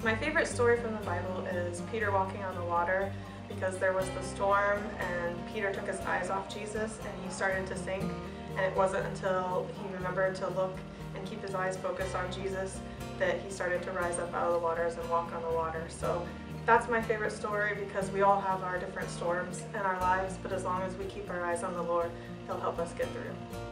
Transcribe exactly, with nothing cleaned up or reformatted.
My favorite story from the Bible is Peter walking on the water, because there was the storm and Peter took his eyes off Jesus and he started to sink, and it wasn't until he remembered to look and keep his eyes focused on Jesus that he started to rise up out of the waters and walk on the water. So that's my favorite story, because we all have our different storms in our lives, but as long as we keep our eyes on the Lord, He'll help us get through.